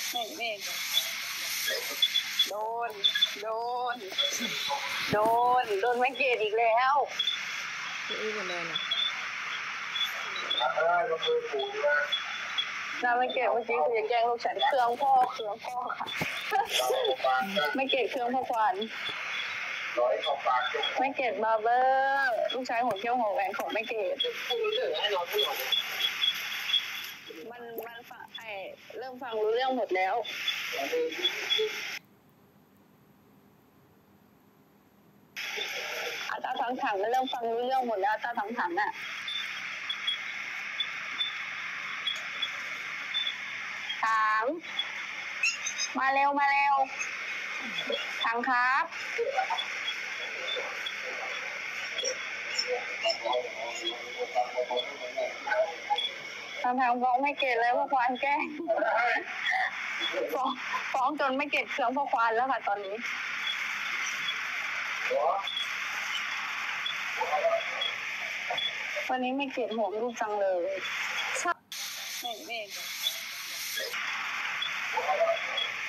นี่โดนโดนโดนไม่เกตอีกแล้วนี่คนเดินน่าไม่เกตเมื่อกี้คือจะแกล้งลูกฉันเครื่องพ่อค่ะไม่เกตเครื่องพ่อควันไม่เกตบาร์เบอร์ลูกชายหัวเขี้ยวหัวแหวนของไม่เกตมันฟังเริ่มฟังรู้เรื่องหมดแล้วอาตาถังเริ่มฟังรู้เรื่องหมดแล้วอาตาถังอ่ะถังมาเร็วถังครับถังฟ้องไม่เกตเลยพ่อควานแกล้งฟ้องจนไม่เกตเครื่องพ่อควานแล้วค่ะตอนนี้วันนี้ไม่เกตห่วงลูกจังเลยนี่